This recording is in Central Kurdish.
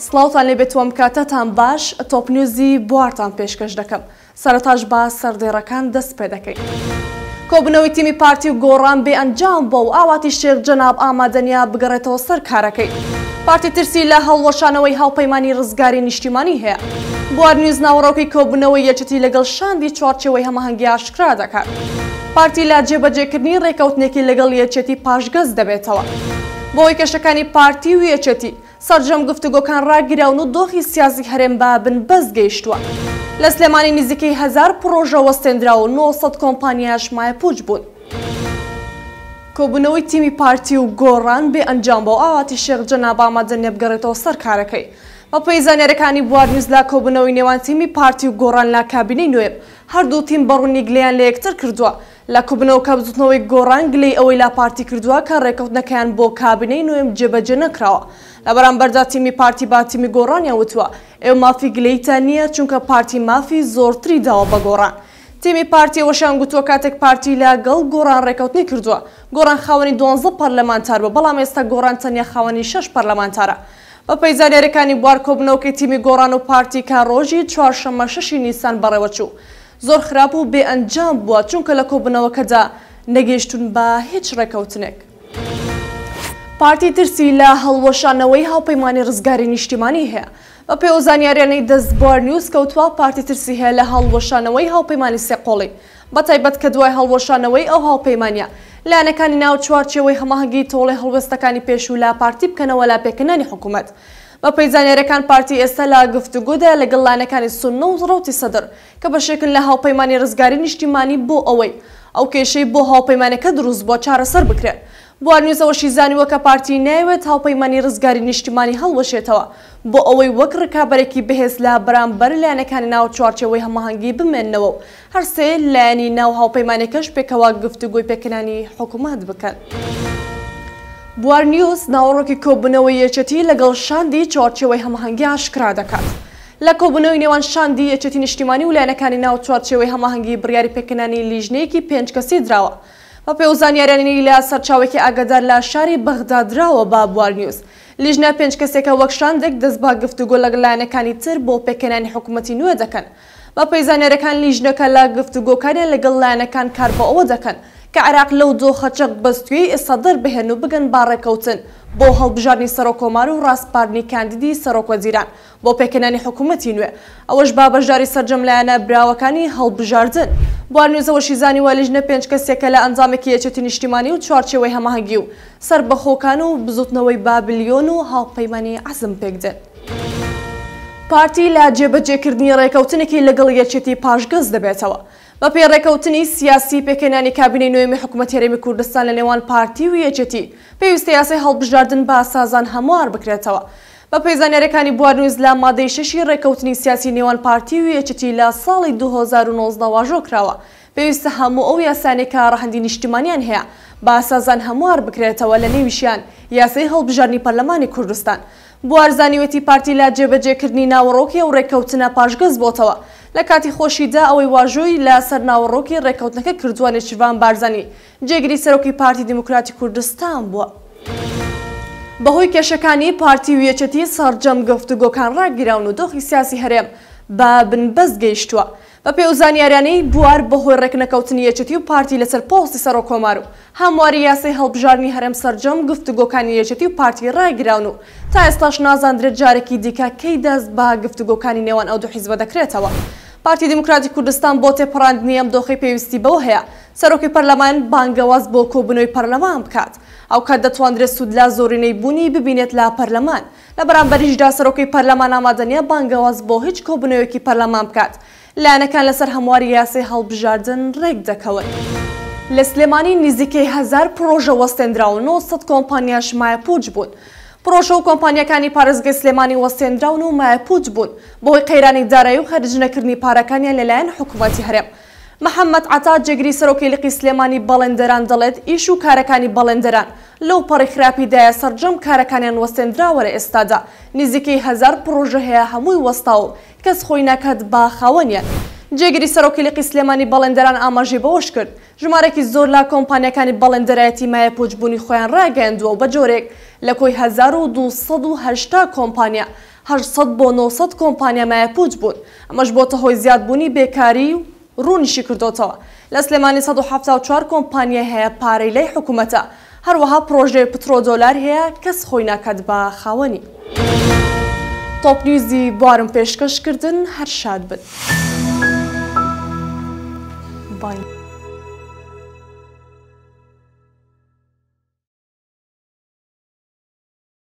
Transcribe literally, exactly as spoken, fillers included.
سڵاوتان لێبێتوەم کاتەتان باش تۆپ نیوزی بوارتان پێشکەش دەکەم. سەرەتاش با سەردێڕەکان دەست پێ دەکەین. کۆبوونەوەی تیمی پارتی و گۆڕان بێ ئەنجام بۆ و ئاواتی شێخ جەناب ئامادەنیا بگەڕێتەوە سەر کارەکەی. پارتی ترسی لە هەڵوەشانەوەی هاوپەیمانی ڕزگاری نیشتیمانی هەیە. بوار نیوز ناوەڕۆکی کۆبوونەوەی یەکێتی لەگەڵ شاندی چوارچێوەی هەماهەنگی ئاشکرا دەکات. پارتی لە جێبەجێکردنی ڕێکەوتنێکی لەگەڵ یەکێتی پاشگەز دەبێتەوە. بۆی کێشەکانی پارتی و یەکێتی سەرجەم گفتوگۆکان ڕاگیراون و دۆخی سیاسی هەرێم بابن بەس گەیشتووە. لە سلێمانی نزیکەی هەزار پرۆژە وەستێنراوە و نۆ سەد کۆمپانیاش مایە پوچ بوون. کۆبوونەوەی تیمی پارتی و گۆڕان بێ ئەنجام بۆ ئاواتی شێخ جەناب ئامادەنیا بگەڕێتەوە سەر کارەکەی. بەپێی زانیاریەکانی بوار نیوز لە کۆبوونەوەی نێوان تیمی پارتی و گۆڕان لە کابینەی نوێب هەردوو تیم بەڕوونی گلەیان لە یەکتر کردووە. لە کوبنەوە کەبزوتنەوەی گۆڕان گلەی ئەوەی لا پارتی کردووە کە ڕێکەوتنەکەیان بۆ کابینەی نوێم جێبەجێ نەکراوە. لە بەرامبەردا تیمی پارتی با تیمی گۆڕانیان وتووە ئێوە مافی گلەیتان نییە چونکە پارتی مافی زۆرتری داوە بە گۆڕان. تیمی پارتی وەشیان گوتووە کاتێک پارتی لەگەڵ گۆڕان ڕێکەوتنی کردووە گۆڕان خاوەنی دوانزە پەرلەمانتار بوو بەڵام ئێستا گۆڕان تەنیا خاوەنی شەش پەرلەمانتارە. بەپێی زانیاریەکانی بوار کۆبوونەوەکەی تیمی گۆڕان و پارتی کە ڕۆژی چوارشەممە شەشی نیسان بەڕێوەچوو. زۆر خراپ و بێ ئەنجام بووە چونکە لە کۆبوونەوەکەدا نەگەیشتون بە هیچ ڕێکەوتنێک. پارتی ترسی لە هەڵوەشانەوەی هاوپەیمانی ڕزگاری نیشتیمانی هەیە. بەپێی ئەو زانیاریانەی دەست بوار نیوز کەوتووە پارتی ترسی هەیە لە هەڵوەشانەوەی هاوپەیمانی سێقۆڵی بەتایبەت کە دوای هەڵوەشانەوەی ئەو هاوپەیمانیە لایەنەکانی ناو چوارچێوەی هەماهەنگی تۆڵی هەڵوێستەکانی پێشوو لە پارتی بکەنەوە لا پێکەنانی حکوومەت. بەپێی زانیاریەکان پارتی ئێستا لە گفتوگۆدا لەگەڵ لایەنەکانی سوننە و ڕەوتی سەدر کە بەشێکن لە هاوپەیمانی ڕزگاری نیشتیمانی بۆ ئەوەی ئەو کێشەی بۆ هاوپەیمانەکە دروست بۆ چارەسەر بکرێت. بوار نیوزەوەشی زانیوە کە پارتی ناوێت هاوپەیمانی ڕزگاری نیشتیمانی هەڵوەشێتەوە بۆ ئەوەی وەک ڕکابەرێکی بەهێز لە بەرامبەر لایەنەکانی ناو چوارچێوەی هەماهەنگی بمێننەوە و هەرسێ لایەنی ناو هاوپەیمانەکەش پێکەوە گفتوگۆی پێکەنانی حکوومەت بکەن. بوار نیوز ناوەڕۆکی کۆبوونەوەی یەکێتی لەگەڵ شاندی چوارچێوەی هەماهەنگی ئاشکرا دەکات. لە کۆبوونەوەی نێوان شاندی یەکێتی نیشتیمانی و لایەنەکانی ناو چوارچێوەی هەماهەنگی بڕیاری پێکەنانی لیژنەیەکی پێنج کەسی دراوە. بەپێی ئەو زانیاریانی لە سەرچاوێکی ئاگادار لە شاری بەغدا دراوە بە بوار نیوز. لیژنە پێنج کەسێکە وەک شاندێک دەست بە گفتوگۆ لەگەڵ لایەنەکانی تر بۆ پێکەنانی حکوومەتی نوێ دەکەن. بەپێی زانیاریەکان لیژنەکە لە گفتوگۆکاریان لەگەڵ لایەنەکان کار بە ئەوە دەکەن کە عێراق لەو دۆخە چەق بەستوی ئێستا دەربهێن و بگەن با ڕێکەوتن بۆ هەڵبژاردنی سەرۆکۆمار و ڕاستپاردنی کاندیدی سەرۆکوەزیران بۆ پێکەنانی حکوومەتی نوێ ئەوەش با بەشداری سەرجەم لایەنە براوەکانی هەڵبژاردن. بوار نیوزەوەشی زانیوە لیژنە پێنج کەسێکە لە ئەنجامێکی یەکێتی نیشتیمانی و چوارچێوەی هەماهەنگی و سەربەخۆکان و بزوتنەوەی بابلیۆن و هاوپەیمانی عەزم پێکدەن. پارتی لە جێبەجێکردنی ڕێکەوتنێکی لەگەڵ یەکێتی پاشگەز دەبێتەوە. بەپێی ڕێکەوتنی سیاسی پێکەنانی کابینەی نوێمی حکوومەت هەرێمی کوردستان لە نێوان پارتی و یەکێتی پێویستە یاسای هەڵبژاردن بە سازان هەموار بکرێتەوە. بەپێی زانیاریەکانی بوار نیوز لە مادەی شەشی ڕێکەوتنی سیاسی نێوان پارتی و یەکێتی لە ساڵی دوو هەزار و نۆزدە واژۆ کراوە پێویستە هەموو ئەو یاسانێک کە ڕەهەندی نیشتیمانیان هەیە بە سازان هەموار بکرێتەوە لە نێویشیان یاسای هەڵبژاردنی پەرلەمانی کوردستان. بوار زانیوێتی پارتی لە جێبەجێکردنی ناوەڕۆکی ئەو ڕێکەوتنە پاشگەز بۆتەوە. لە کاتی خۆشیدا ئەوەی واژۆی لە سەر ناوەڕۆکی ڕێکەوتنەکە کردووە نێچیروان بارزانی جێگیری سەرۆکی پارتی دیموکراتی کوردستان بووە. بەهۆی کێشەکانی پارتی و یەکێتی سەرجەم گفتوگۆکان ڕاگیراون و دۆخی سیاسی هەرێم بە بنبەست گەیشتووە. بەپێی ئەو زانیاریانەی بوار بەهۆی ڕێکنەکەوتنی یەکێتی و پارتی لەسەر پۆستی سەرۆکۆمار و هەمواری یاسای هەڵبژاردنی هەرێم سەرجەم گفتوگۆکانی یەکێتی و پارتی ڕاگیراون و تا ئێستاش نازاندرێت جارێکی دیکە کەی دەست بە گفتوگۆکانی نێوان ئەو دوو حیزبە دەکرێتەوە. پارتی دیموکراتی کوردستان بۆ تێپەڕاندنی ئەم دۆخی پێویستی بەوە هەیە سەرۆکی پەرلەمان بانگەواز بۆ کۆبوونەوەی پەرلەمان بکات. ئەو کات دەتوانرێت سوود لە زۆرینەی بوونی ببینێت لە پەرلەمان. لە بەرامبەریشدا سەرۆکی پەرلەمان ئامادەنیە بانگەواز بۆ هیچ کۆبوونەوەیەکی پەرلەمان بکات. لایەنەکان لەسەر هەمواری یاسای هەڵبژاردن ڕێک دەکەون. لە سلێمانی نزیکەی هەزار پرۆژە وەستێنراون و نۆ سەد کۆمپانیاش مایە پوچ بوون. پرۆژە و کۆمپانیەکانی پارێزگای سلێمانی وەستێنراون و مایە پوچ بوون بۆی قەیرانی دارایی و خەرجنەکردنی پارەکانیان لەلایەن حکوومەتی هەرێم. محەممەد عەتا جێگری سەرۆکی لقی سلێمانی بەڵێندەران دەڵێت ئیش و کارەکانی بەڵێندەران لەو پەڕی خراپیدایە سەرجەم کارەکانیان وەستێنراوەرە ئێستادا نزیکەی هەزار پرۆژە هەیە هەمووی وەستا و کەس خۆی ناکات با خاوەنیان. جێگیری سەرۆکی لقی سلێمانی بەڵێندەران ئاماژەی بەوەش کرد ژمارەی زۆر لە کۆمپانیەکانی بەڵێندەرایەتی مایە پوچبوونی خۆیان ڕاگەیاندووە و بە جۆرێک لە کۆی هەزار و دوو سەد و هەشتا کۆمپانیا هەشت بۆ نۆ سەد کۆمپانیا مایەپووت بوون ئەمەش بۆتە هۆی زیادبوونی بێکاری و ڕوونیشی کردوتەوە لە سلێمانی سەد و حەڤتا و چوار کۆمپانیا هەیە پارەی لای حکوومەتە هەروەها پرۆژەی پترۆ دۆلار هەیە کەس خۆی ناکات بە خاوەنی تۆپ نیوزی بوارم پێشکەشکردن هەر شاد بن. Bye.